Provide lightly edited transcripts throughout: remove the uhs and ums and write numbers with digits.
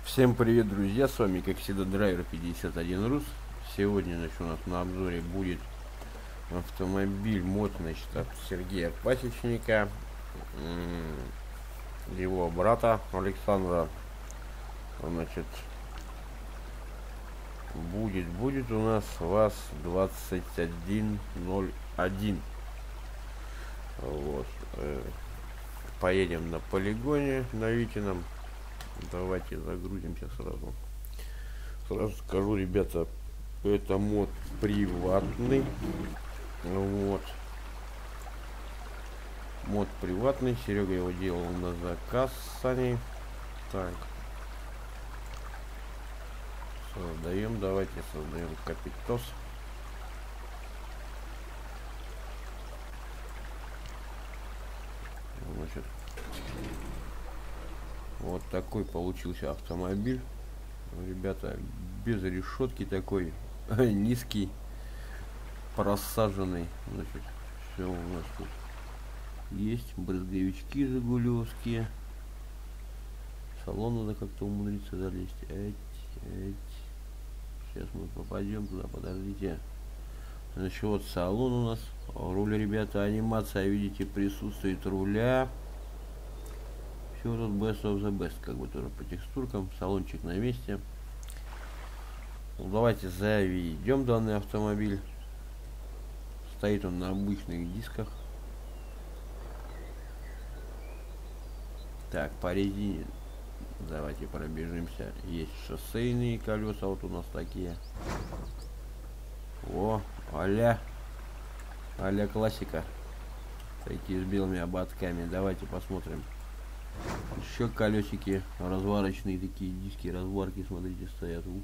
Всем привет, друзья, с вами как всегда драйвер 51 Рус. Сегодня, значит, у нас на обзоре будет автомобиль мод, значит, от Сергея Пасечника, его брата Александра. Значит, будет у нас ВАЗ-2101. Вот. Поедем на полигоне на Витином. Давайте загрузимся сразу. Сразу скажу, ребята, это мод приватный. Вот. Мод приватный. Серега его делал на заказ сани. Так. Давайте создаем капитос. Значит, вот такой получился автомобиль, ребята, без решетки, такой низкий, просаженный. Значит, все у нас тут есть, брызговички жигулевские. Салон надо как-то умудриться залезть. Сейчас мы попадем туда, подождите. Значит, вот салон у нас, руль, ребята, анимация, видите, присутствует руля. Все тут best of the best, как бы тоже по текстуркам. Салончик на месте. Ну, давайте заведем данный автомобиль. Стоит он на обычных дисках. Так, по резине давайте пробежимся. Есть шоссейные колеса, вот у нас такие. О, а-ля классика. Такие с белыми ободками. Давайте посмотрим. Еще колесики разварочные, такие диски, разварки, смотрите, стоят. Ух,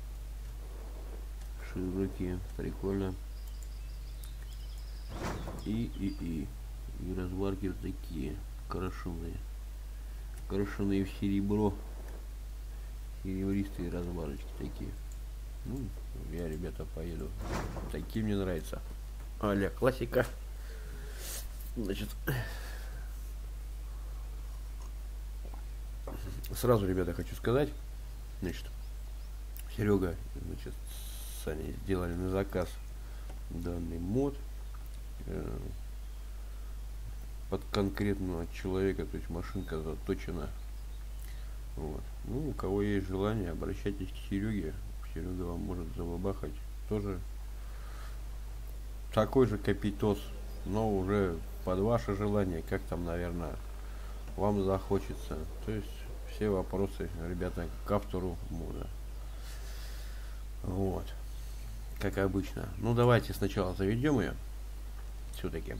широкие, прикольно. И разварки вот такие крашеные в серебро, серебристые разварочки такие. Ну, я, ребята, поеду, такие мне нравятся, а-ля классика. Значит, сразу, ребята, хочу сказать, значит, Серега, значит, с Саней сделали на заказ данный мод под конкретного человека, то есть машинка заточена. Вот. Ну, у кого есть желание, обращайтесь к Сереге. Серега вам может забабахать тоже такой же капитос, но уже под ваше желание, как там, наверное, вам захочется. То есть все вопросы, ребята, к автору мода. Вот. Как обычно. Ну, давайте сначала заведем ее. Все-таки.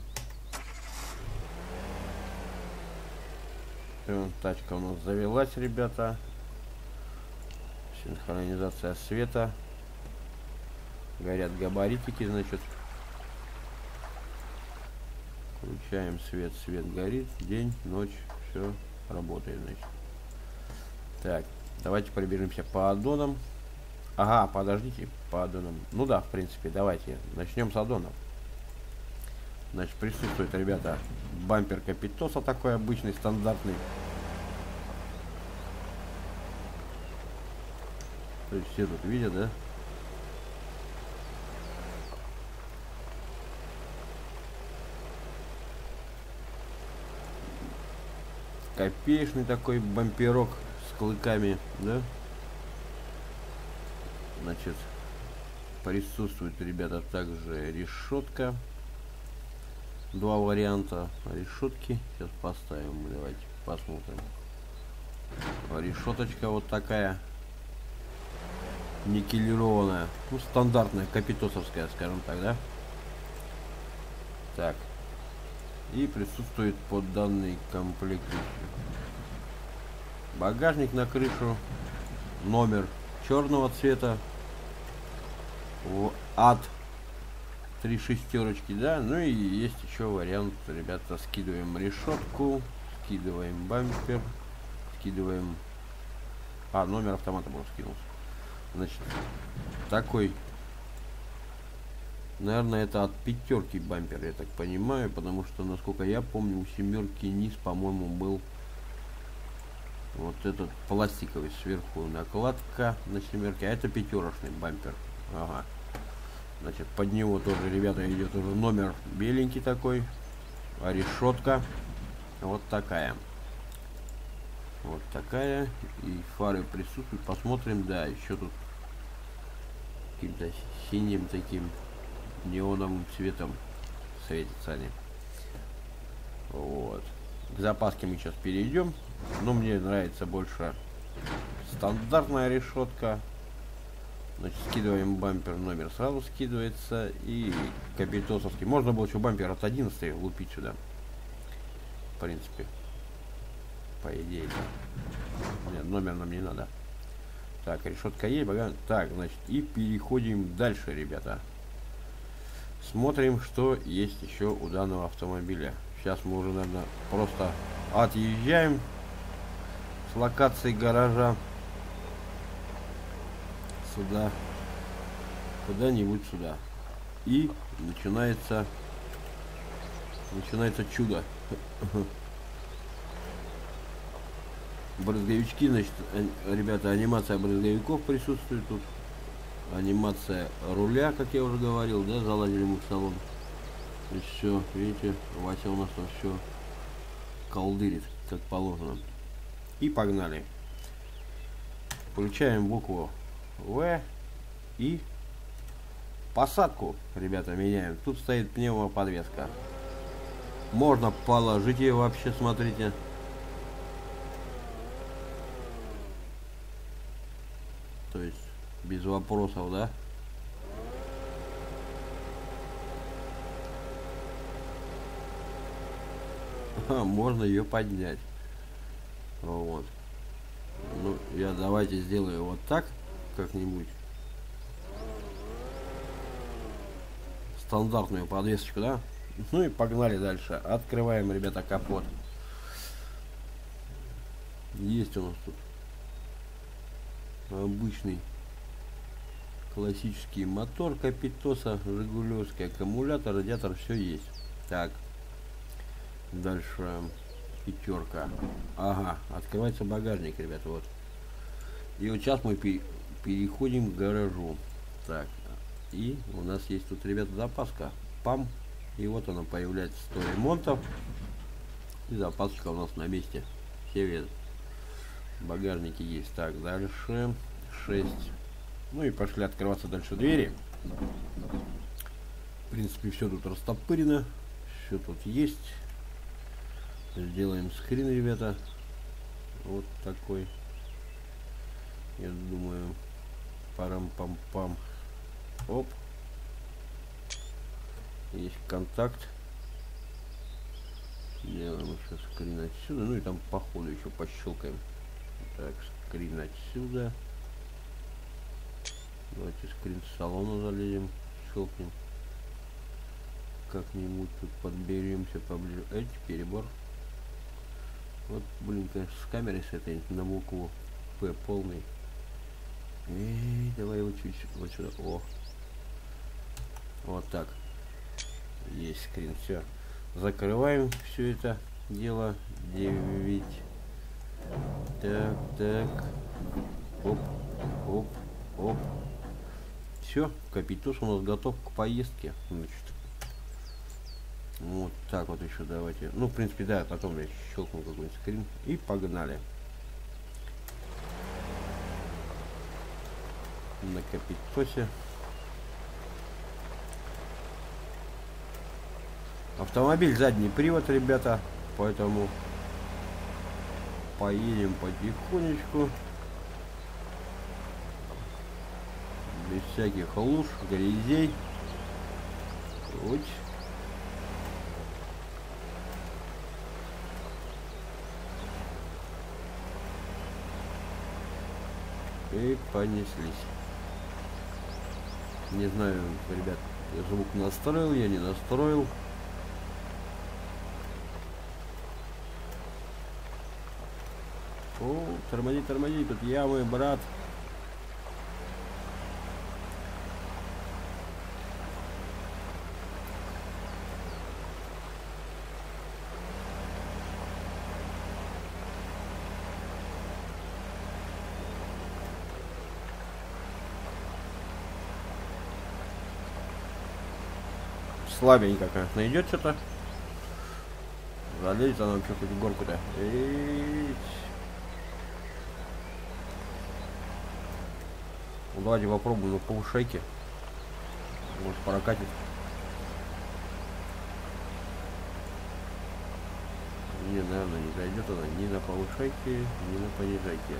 Тачка у нас завелась, ребята. Синхронизация света. Горят габаритики, значит. Включаем свет. Свет горит. День, ночь. Все работает, значит. Так, давайте пробежимся по аддонам. Ага, подождите, по аддонам. Ну да, в принципе, давайте начнем с аддонов. Значит, присутствует, ребята, бампер капитоса, такой обычный, стандартный. То есть все тут видят, да? Копеечный такой бамперок с клыками, да? Значит, присутствует, ребята, также решетка. Два варианта решетки. Сейчас поставим, давайте посмотрим. Решеточка вот такая, никелированная, ну, стандартная, капитосовская, скажем так, да? Так. И присутствует под данный комплект багажник на крышу, номер черного цвета, от 3 шестерочки, да. Ну и есть еще вариант, ребята, скидываем решетку, скидываем бампер, скидываем, номер автомата был скинулся. Значит, такой, наверное, это от пятерки бампер, я так понимаю, потому что, насколько я помню, у семерки низ, по-моему, был Вот этот пластиковый сверху накладка на семерке, а это пятерочный бампер. Ага. Значит, под него тоже, ребята, идет уже номер беленький такой, а решетка вот такая. Вот такая. И фары присутствуют. Посмотрим, да, еще тут каким-то синим таким неоновым цветом светятся они. Вот. К запаске мы сейчас перейдем. Но мне нравится больше стандартная решетка. Значит, скидываем бампер, номер сразу скидывается. И капитосовский. Можно было еще бампер от 11 лупить сюда. В принципе. По идее. Нет, номер нам не надо. Так, решетка есть. Так, значит, и переходим дальше, ребята. Смотрим, что есть еще у данного автомобиля. Сейчас мы уже, наверное, просто отъезжаем с локации гаража сюда, куда-нибудь сюда. И начинается чудо. Брызговички, значит, ребята, анимация брызговиков присутствует тут. Анимация руля, как я уже говорил, да, залазили мы в салон. И все, видите, Вася у нас там все колдырит, как положено. И погнали. Включаем букву В и посадку, ребята, меняем. Тут стоит пневмоподвеска. Можно положить ее вообще, смотрите. То есть без вопросов, да? Можно ее поднять. Вот. Ну, давайте сделаю вот так как-нибудь. Стандартную подвесочку, да? Ну и погнали дальше. Открываем, ребята, капот. Есть у нас тут обычный классический мотор Капитоса, жигулевский аккумулятор, радиатор, все есть. Так, дальше пятерка. Ага, открывается багажник, ребята, вот. И вот сейчас мы переходим к гаражу. Так, и у нас есть тут, ребята, запаска. Пам. И вот она появляется 100 ремонтов. И запасочка у нас на месте. Все видят. Багажники есть. Так, дальше 6. Ну и пошли открываться дальше двери. В принципе, все тут растопырено. Все тут есть. Сделаем скрин, ребята. Вот такой. Я думаю, парам-пам-пам. Оп. Есть контакт. Делаем еще скрин отсюда. Ну и там по ходу еще пощелкаем. Так, скрин отсюда. Давайте скрин с салона залезем. Щелкнем. Как-нибудь тут подберемся поближе. Эти перебор. Вот, блин, конечно, с камерой с этой на букву П полный. Эй, давай его чуть вот сюда. О. Вот так. Есть скрин. Все. Закрываем все это дело. 9. Так, так. Оп, оп, оп. Все, Капитос у нас готов к поездке. Значит. Вот так вот еще давайте. Ну, в принципе, да, потом я щелкну какой-нибудь скрин. И погнали. На Капитосе. Автомобиль задний привод, ребята. Поэтому поедем потихонечку. Без всяких луж, грязей. Вот. И понеслись. Не знаю, ребят, звук настроил, я не настроил. О, тормози, тормози, тут ямы, брат. Слабенько, конечно, идет что-то. Залезет она вообще хоть в горку-то. Ну, давайте попробуем на полшейки. Может прокатит. Не, наверное, не зайдет она ни на повышайке, ни на понижайке.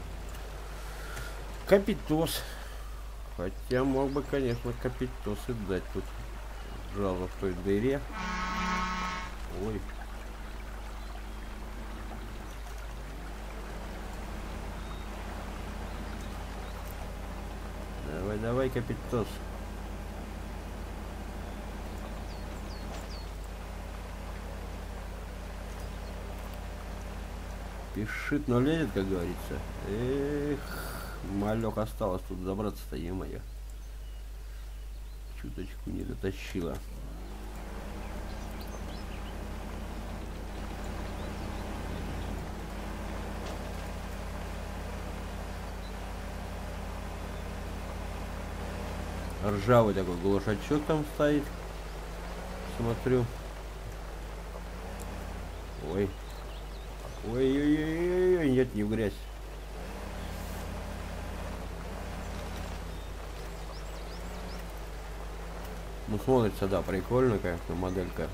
Капитос. Хотя мог бы, конечно, капитосы дать тут. Жало в той дыре. Ой. Давай, давай, капитос. Пишет, но лезет, как говорится. Эх, малек осталось тут забраться-то, е-мое. Чуточку не дотащила. Ржавый такой глушачок там стоит. Смотрю. Ой. Ой-ой-ой-ой, нет, не в грязь. Ну, смотрится, да, прикольно, конечно, моделька.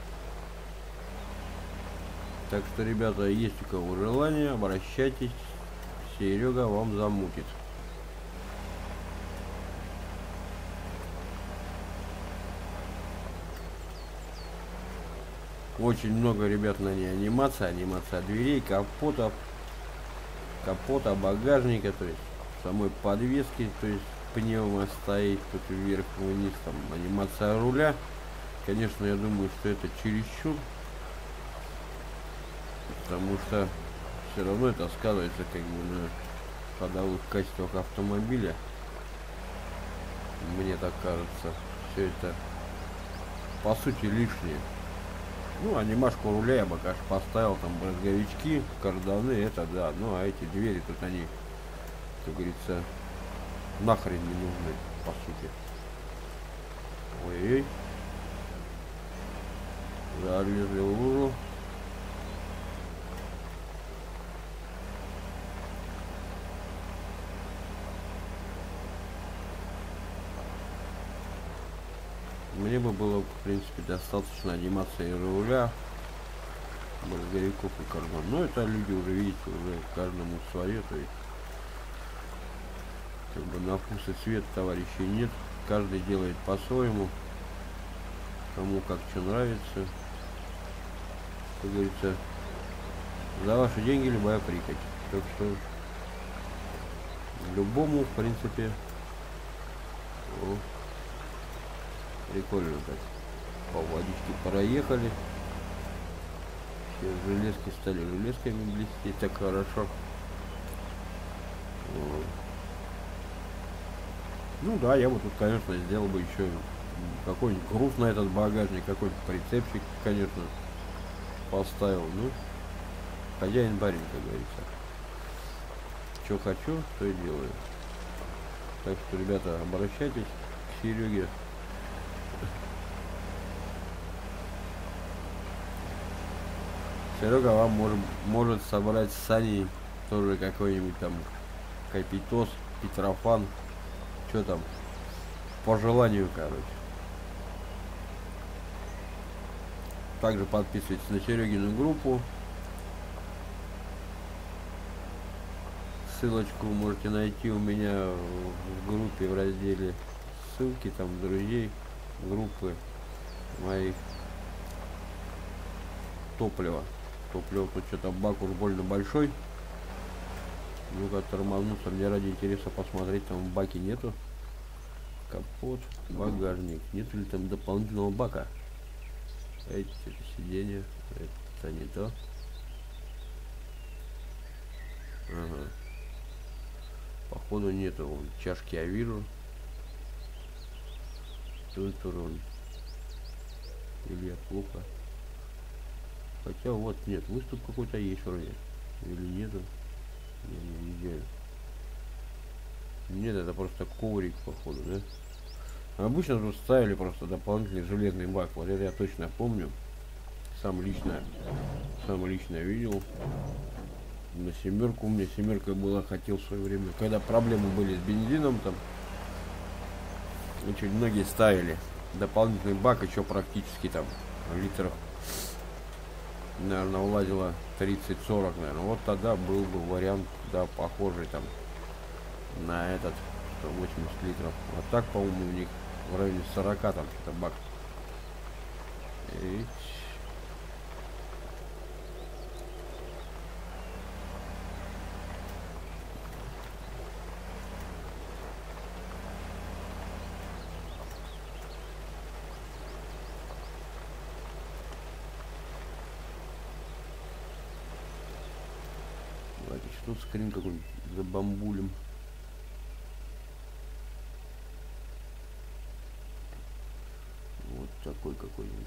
Так что, ребята, есть у кого желание, обращайтесь. Серега вам замутит. Очень много, ребят, на ней анимация. Анимация дверей, капота, багажника, то есть самой подвески, то есть пневма стоит тут вверх-вниз, там анимация руля. Конечно, я думаю, что это чересчур, потому что все равно это сказывается как бы на ходовых качествах автомобиля. Мне так кажется, все это по сути лишнее. Ну, анимашку руля я бы, конечно, поставил, там брызговички, карданы, это да. Ну, а эти двери тут они, как говорится, нахрен не нужны, по сути. Ой-ой. Залезли в лужу. Мне бы было, в принципе, достаточно анимации руля, брызговиков и кардан. Но это люди уже, видите, уже каждому свое, то есть как бы на вкус и цвет товарищей нет. Каждый делает по-своему, кому как что нравится. Как говорится, за ваши деньги любая прикать. Так что любому, в принципе, прикольно так. По водичке проехали. Все железки стали железками блестеть, так хорошо. Вот. Ну да, я бы тут, конечно, сделал бы еще какой-нибудь груз на этот багажник, какой-нибудь прицепчик, конечно, поставил. Ну, хозяин барин, как говорится. Что хочу, то и делаю. Так что, ребята, обращайтесь к Сереге. Серега вам может собрать с Саней тоже какой-нибудь там Капитос, Петрофан, что там, по желанию, короче. Также подписывайтесь на Серегину группу. Ссылочку можете найти у меня в группе в разделе ссылки, там друзей, группы моих. Топлива тут что-то бак уж больно большой. Ну-ка тормознуться, мне ради интереса посмотреть, там в баке нету. Капот, багажник, нет ли там дополнительного бака? Эти сиденья, это не то. Ага. Походу нету, вон, чашки я вижу. Тут урон. Или я плохо. Хотя вот нет, выступ какой-то есть вроде. Или нету. Я не видел. Нет, это просто коврик, походу, да? Обычно тут ставили просто дополнительный железный бак. Вот это я точно помню. Сам лично видел. На семерку, у меня семерка была, хотел в свое время, когда проблемы были с бензином, там очень многие ставили дополнительный бак, еще практически там литров, наверное, улазило 30-40, наверное. Вот тогда был бы вариант, да, похожий там на этот 180 литров. А так, по-моему, у них в районе 40 там что-то бак. И... Давайте что-то скрин какой-нибудь забамбулим. Вот такой какой-нибудь.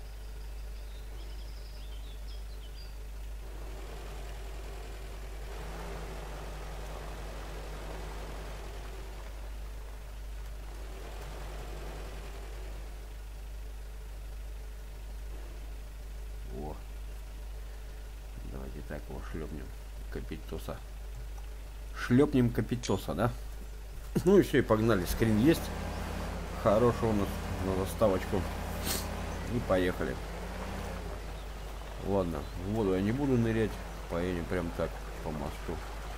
О, давайте так его шлепнем. Капитоса. Шлепнем капитоса, да? Ну и все, и погнали. Скрин есть. Хороший у нас на заставочку. И поехали. Ладно, в воду я не буду нырять. Поедем прям так по мосту.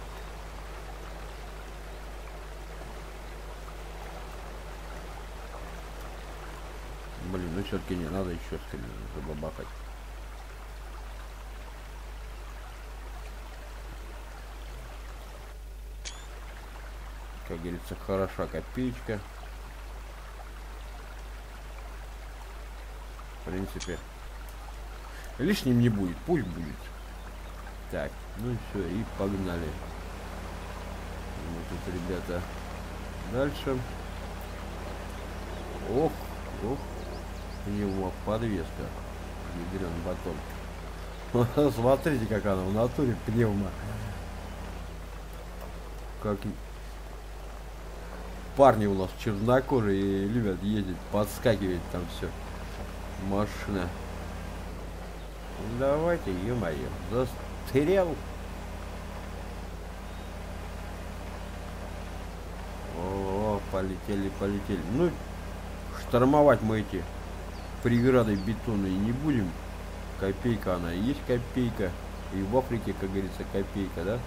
Блин, ну все-таки не надо еще скрин забабахать. Как говорится, хороша копеечка. В принципе, лишним не будет, пусть будет. Так, ну и все, и погнали. Вот тут, ребята, дальше. Ох, пневмоподвеска. Ядрен батон. Смотрите, как она в натуре пневма. Как парни у нас чернокожие любят ездить, подскакивать там все. Машина. Давайте, ё-моё, застрял. О, полетели. Ну, штормовать мы эти преграды бетонные не будем. Копейка она и есть копейка. И в Африке, как говорится, копейка, да?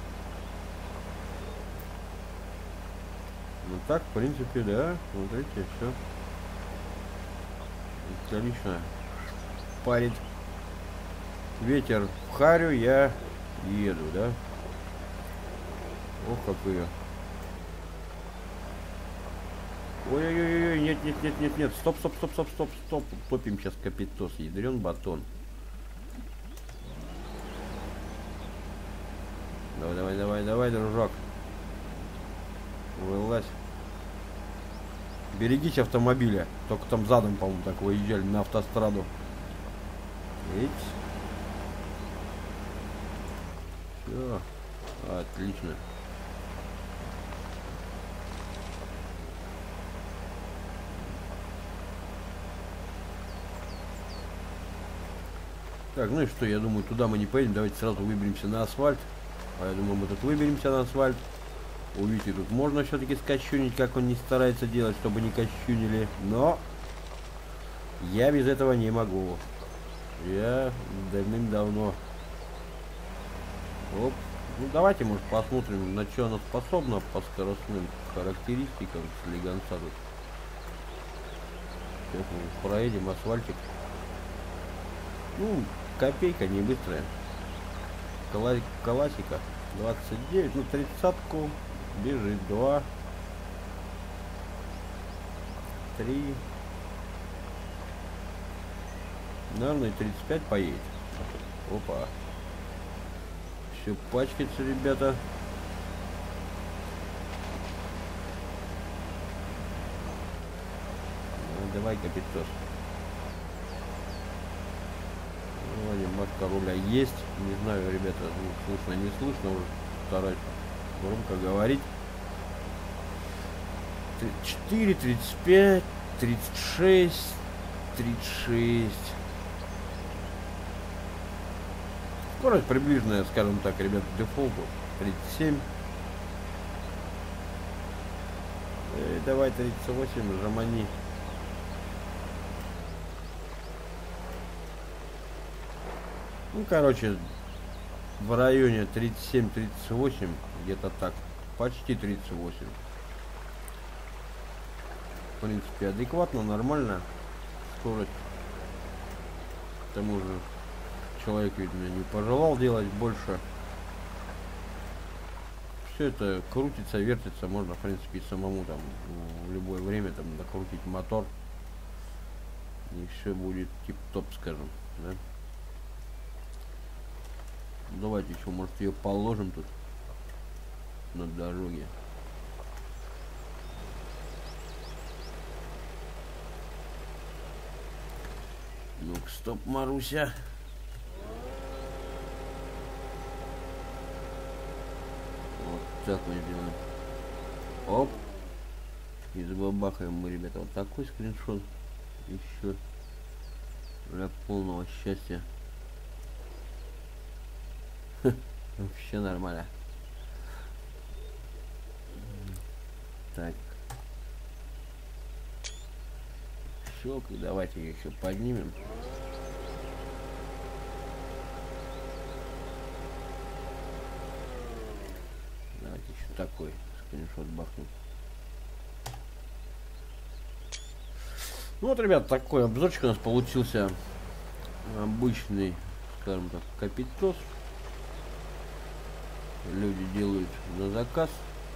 Ну так, в принципе, да. Смотрите, все. Отлично. Парит ветер в харю, я еду, да? Ох, как ее. Ой-ой-ой, нет. Стоп. Топим сейчас капитос. Ядрен батон. Давай, дружок. Вылазь. Берегите автомобиля. Только там задом, по-моему, так выезжали на автостраду. Эйпс. Все. Отлично. Так, ну и что, я думаю, туда мы не поедем. Давайте сразу выберемся на асфальт. А я думаю, мы тут выберемся на асфальт. Увидите, тут можно все-таки скощунить, как он не старается делать, чтобы не кощунили. Но я без этого не могу. Я давным-давно. Оп. Ну давайте, может, посмотрим, на что она способна по скоростным характеристикам слегонца тут. Сейчас мы проедем асфальтик. Ну, копейка не быстрая. Классика. 29, ну 30-ку. Бежит 2, 3. Наверное, 35 поедет. Опа. Все пачкается, ребята. Ну, давай, капитос. Вроде матка руля есть. Не знаю, ребята, звук слышно, не слышно. Уже стараюсь громко говорить. 4, 35, 36, 36. Скорость приближенная, скажем так, ребят, к дефолту 37. Давай 38, жамани. Ну, короче, в районе 37-38, где-то так, почти 38. В принципе, адекватно, нормально скорость. К тому же человек, видно, не пожелал делать больше. Все это крутится, вертится, можно, в принципе, и самому там в любое время там докрутить мотор. И все будет тип-топ, скажем, да? Давайте еще, может, ее положим тут на дороге. Ну-ка, стоп, Маруся. Вот так мы делаем. Оп. И забабахаем мы, ребята, вот такой скриншот. Еще для полного счастья. Вообще нормально. Так. Щелк, и давайте ее еще поднимем. Давайте еще такой скриншот бахнем. Ну вот, ребят, такой обзорчик у нас получился. Обычный, скажем так, капитос. Люди делают на заказ.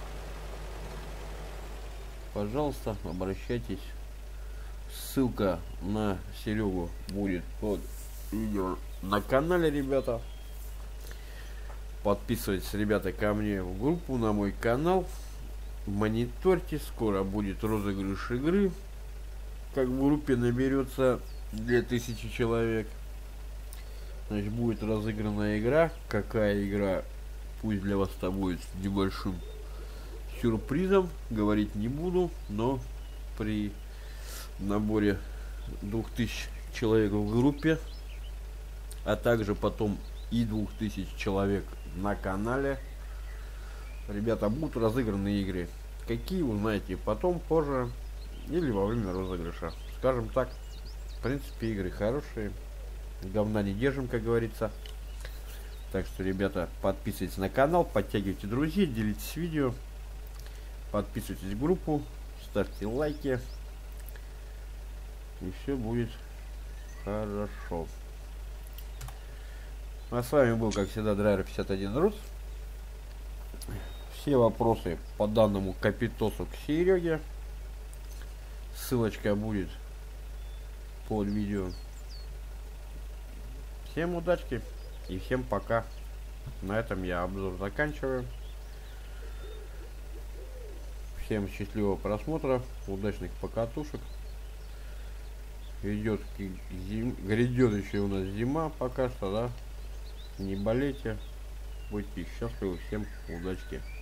Пожалуйста, обращайтесь. Ссылка на Серегу будет под видео на канале, ребята. Подписывайтесь, ребята, ко мне в группу, на мой канал. Мониторьте, скоро будет розыгрыш игры. Как в группе наберется 2000 человек, значит, будет разыграна игра. Какая игра, пусть для вас это будет небольшим сюрпризом, говорить не буду, но при наборе 2000 человек в группе, а также потом и 2000 человек на канале, ребята, будут разыграны игры. Какие, узнаете потом, позже или во время розыгрыша. Скажем так, в принципе, игры хорошие, говна не держим, как говорится. Так что, ребята, подписывайтесь на канал, подтягивайте друзей, делитесь видео, подписывайтесь в группу, ставьте лайки, и все будет хорошо. А с вами был, как всегда, Драйвер 51 Рус. Все вопросы по данному капитосу к Сереге. Ссылочка будет под видео. Всем удачи и всем пока. На этом я обзор заканчиваю. Всем счастливого просмотра, удачных покатушек. Грядет еще у нас зима пока что, да? Не болейте, будьте счастливы, всем удачи.